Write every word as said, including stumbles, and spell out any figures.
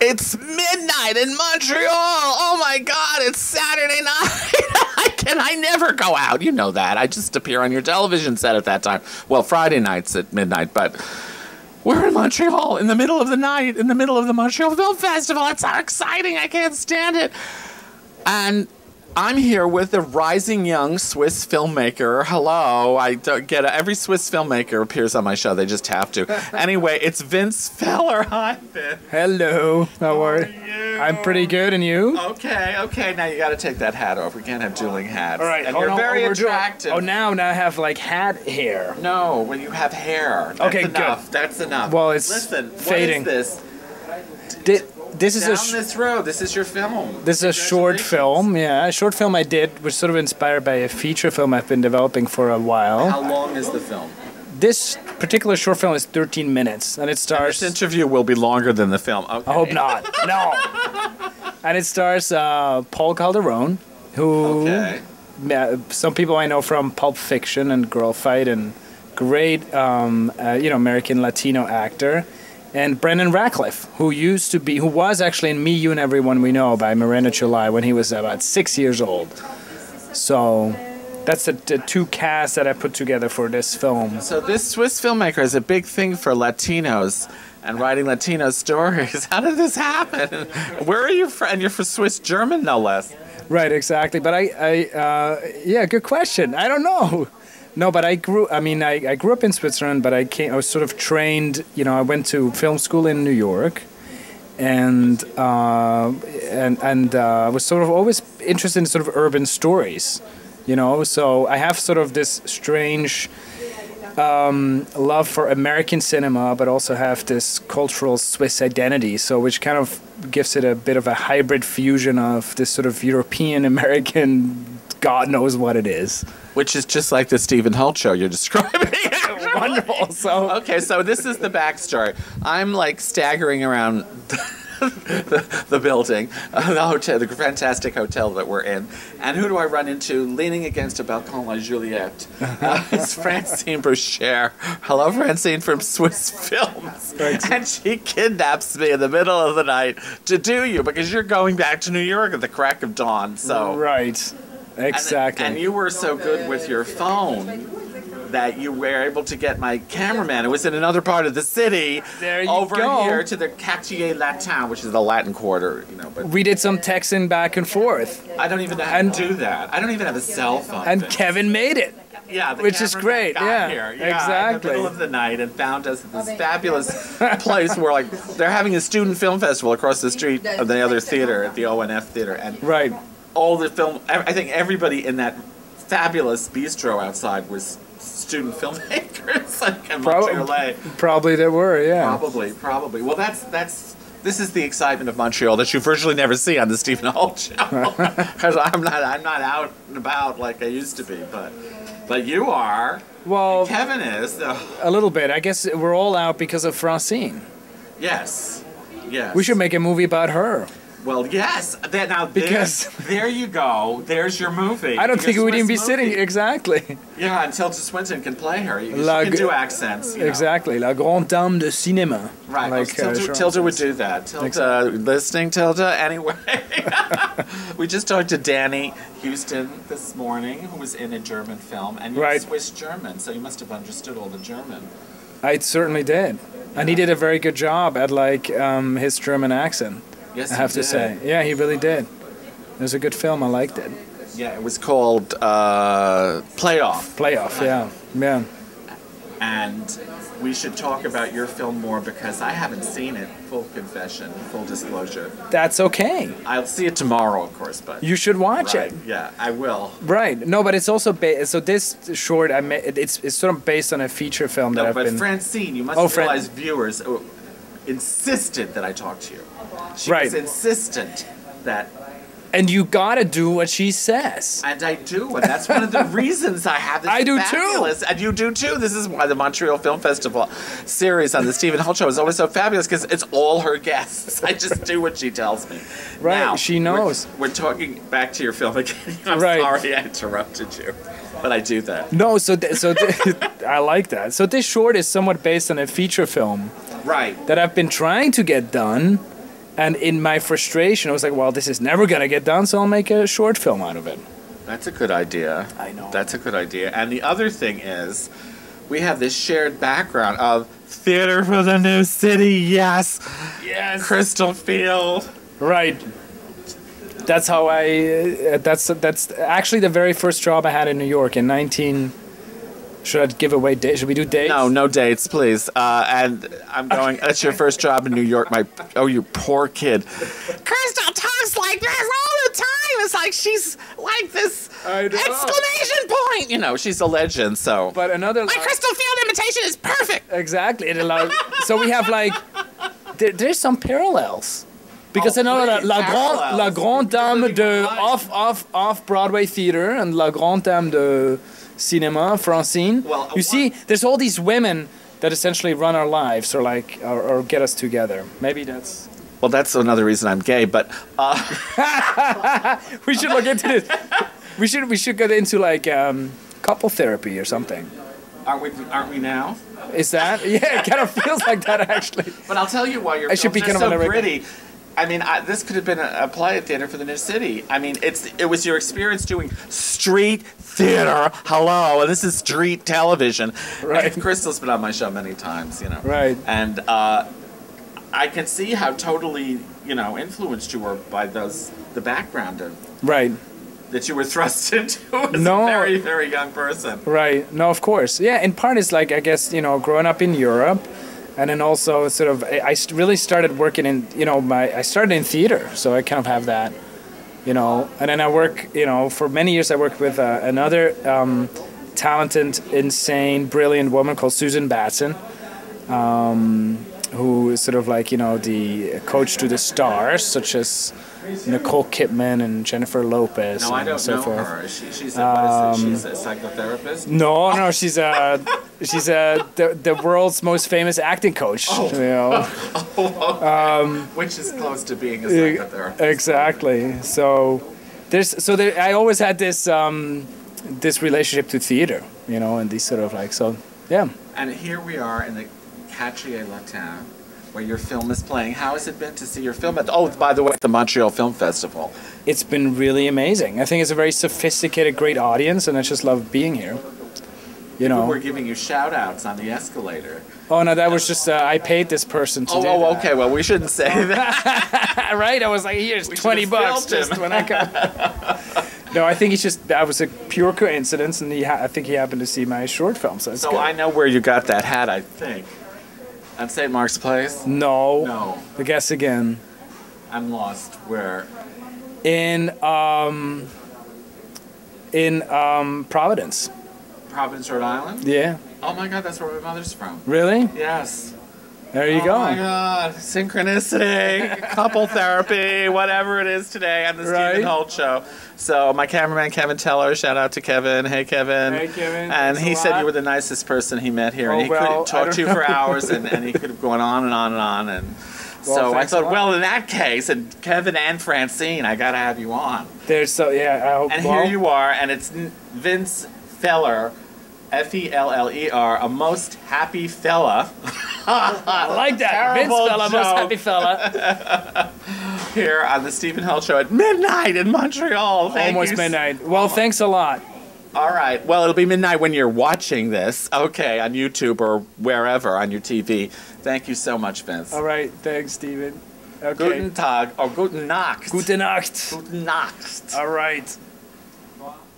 It's midnight in Montreal. Oh my God, it's Saturday night. I can I never go out. You know that. I just appear on your television set at that time. Well, Friday nights at midnight, but we're in Montreal in the middle of the night, in the middle of the Montreal Film Festival. It's so exciting. I can't stand it. And I'm here with a rising young Swiss filmmaker. Hello. I don't get it. Every Swiss filmmaker appears on my show. They just have to. Anyway, it's Vinz Feller. Hi, Vinz. Hello. How How are are you? you? I'm pretty good, and you? Okay, okay. Now you got to take that hat off. We can't have dueling hats. All right. And hold you're on, very overdo it. attractive. Oh, now, now I have like hat hair. No, when you have hair. That's Okay, enough. good. That's enough. Well, it's Listen, fading. what is this? Di- This is Down a sh- this road. This is your film. this is a short Congratulations. film. Yeah, a short film I did was sort of inspired by a feature film I've been developing for a while. How long is the film? This particular short film is thirteen minutes, and it And stars. this interview will be longer than the film. Okay. I hope not. No. And it stars uh, Paul Calderone, who Okay. uh, some people I know from Pulp Fiction and Girl Fight, and great, um, uh, you know, American Latino actor. And Brendan Ratcliffe, who used to be, who was actually in Me, You, and Everyone We Know by Miranda July when he was about six years old. So that's the, the two casts that I put together for this film. So this Swiss filmmaker is a big thing for Latinos and writing Latino stories. How did this happen? Where are you from? And you're from Swiss German, no less. Right, exactly. But I, I uh, yeah, good question. I don't know. No, but I grew. I mean, I, I grew up in Switzerland, but I came. I was sort of trained. You know, I went to film school in New York, and uh, and and uh, I was sort of always interested in sort of urban stories. You know, so I have sort of this strange um, love for American cinema, but also have this cultural Swiss identity. So, which kind of gives it a bit of a hybrid fusion of this sort of European American. God knows what it is. Which is just like the Stephen Holt show you're describing. Wonderful. So Okay, so this is the backstory. I'm like staggering around the, the building, uh, the hotel, the fantastic hotel that we're in. And who do I run into leaning against a balcon la Juliette? Uh, it's Francine Boucher. Hello, Francine from Swiss Films. Thanks. And she kidnaps me in the middle of the night to do you because you're going back to New York at the crack of dawn. So right, exactly. And, and you were so good with your phone that you were able to get my cameraman, who was in another part of the city, There you over go. here to the Quartier Latin, which is the Latin Quarter, you know. But we did some texting back and forth, I don't even know how And- to do that. I don't even have a cell phone. and Vince. Kevin made it. Yeah, the which is cameraman great, got yeah, here. Yeah, exactly. in the middle of the night, and found us at this fabulous place where, like, they're having a student film festival across the street of the other theater at the O N F theater, and Right. all the film. I think everybody in that fabulous bistro outside was student filmmakers, like in Prob- Montreal. Probably there were, yeah. Probably, probably. Well, that's that's. This is the excitement of Montreal that you virtually never see on the Stephen Holt show, because I'm not I'm not out and about like I used to be, but but you are. Well, Kevin is. Uh, a little bit. I guess we're all out because of Francine. yes, yes. We should make a movie about her. Well, yes. That, now, Because- there, there you go. There's your movie. I don't Your think we would even be Swiss sitting movie. exactly. Yeah, and Tilda Swinton can play her. You, La she can g- do accents. You know. Exactly, la grande dame de cinéma. Right. Like, Tilda, uh, Sharon Tilda would says. do that. Tilda, Exactly. listening, Tilda? Anyway. We just talked to Danny Houston this morning, who was in a German film, and you're Right. Swiss German, so you must have understood all the German. I certainly did, and he did a very good job at like um, his German accent. Yes, I have he to did. say, yeah, he really did. It was a good film. I liked it. Yeah, it was called uh, Playoff. Playoff, yeah, yeah. And we should talk about your film more because I haven't seen it. Full confession, full disclosure. That's okay. I'll see it tomorrow, of course, but You should watch right, it. yeah, I will. Right. No, but it's also ba- so this short. I ma- it's it's sort of based on a feature film that No, I've but been. Francine, you must Oh, Fran- realize viewers oh, insisted that I talk to you. She Right. was insistent that, And you gotta do what she says. and I do, and that's one of the reasons I have this I do too. fabulous, and you do too. This is why the Montreal Film Festival series on the Stephen Holt show is always so fabulous because it's all her guests. I just do what she tells me. Right, Now, she knows. We're, we're talking back to your film again. I'm Right. sorry I interrupted you, but I do that. No, so th- so th- I like that. So this short is somewhat based on a feature film Right. that I've been trying to get done, And in my frustration, I was like, well, this is never going to get done, so I'll make a short film out of it. That's a good idea. I know. That's a good idea. And the other thing is, we have this shared background of theater for the new city. Yes. Yes. Crystal Field. Right. That's how I. Uh, that's that's actually the very first job I had in New York in nineteen. Should I give away dates? Should we do dates? No, no dates, please. Uh, and I'm going. That's your first job in New York, my. Oh, you poor kid. Crystal talks like this all the time. It's like she's like this I know. exclamation point. You know, she's a legend. So. But another. My Crystal Field imitation is perfect. Exactly. It allows. So we have like. There, there's some parallels. Because Oh, I know la, please, la, grande, parallels. la Grande Dame Really de right. off, off, off Broadway theater and La Grande Dame de Cinéma, Francine. Well, you uh, see, what- there's all these women that essentially run our lives or like or, or get us together. Maybe that's. Well, that's another reason I'm gay. But. Uh, We should look into this. We should we should get into like um, couple therapy or something. aren't we? Aren't we now? Is that? Yeah, it kind of feels like that actually. But I'll tell you why your I should films be are kind of so on a reg- pretty. I mean, I, this could have been a, a play at Theater for the New City. I mean, it's it was your experience doing street theater. Hello, and this is street television. Right. And Crystal's been on my show many times, you know. Right. And uh, I can see how totally, you know, influenced you were by those the background of Right. that you were thrust into as No. a very very young person. Right. No, of course. Yeah. In part, it's like I guess you know, growing up in Europe, and then also sort of I, I st- really started working in you know my I started in theater, so I kind of have that, you know. And then I work, you know, for many years I worked with uh, another um, talented, insane, brilliant woman called Susan Batson, um, who is sort of like you know the coach to the stars, such as Nicole Kidman and Jennifer Lopez. No, and I don't so know forth. her. She, she's a, what is it? She's a psychotherapist. No, no, she's a she's a the, the world's most famous acting coach. You know, Which is close to being a E- psychotherapist. exactly. So there's so there, I always had this um, this relationship to theater, you know, and these sort of like so yeah. And here we are in the Quartier Latin, where your film is playing. How has it been to see your film at? Oh, by the way, the Montreal Film Festival. It's been really amazing. I think it's a very sophisticated, great audience, and I just love being here. You know. We're giving you shout outs on the escalator. Oh no, that was just uh, I paid this person to Oh, do oh, that. okay. Well, we shouldn't say that. Right? I was like, here's We twenty should've bucks filmed just him. when I come. No, I think it's just that was a pure coincidence, and he ha- I think he happened to see my short film, so it's So good. I know where you got that hat. I think on Saint Mark's Place. no, No, I guess again I'm lost. Where? in um in um Providence. Providence, Rhode Island. Yeah, Oh my God, that's where my mother's from. really? Yes. There you Oh go. my God, synchronicity, couple therapy, whatever it is today on the Right. Stephen Holt show. So my cameraman Kevin Teller, shout out to Kevin. Hey Kevin. Hey, Kevin. And Thanks he a said lot. you were the nicest person he met here, Oh, and he well, could I talk don't to you for know. hours, and, and he could have gone on and on and on. And Well, so I thanks a thought, lot. well, in that case, and Kevin and Francine, I got to have you on. There's so yeah. I hope, And well, here you are, and it's N- Vinz Feller. F E L L E R, a most happy fella. I like that. Vince Terrible fella, most joke. happy fella. Here on the Stephen Holt Show at midnight in Montreal. Thank Almost you. midnight. Well, thanks a lot. All right. Well, it'll be midnight when you're watching this. Okay, on YouTube or wherever on your T V. Thank you so much, Vince. All right, thanks, Steven. Okay. Guten Tag or Guten Nacht. Gute Nacht. Guten Nacht. All right.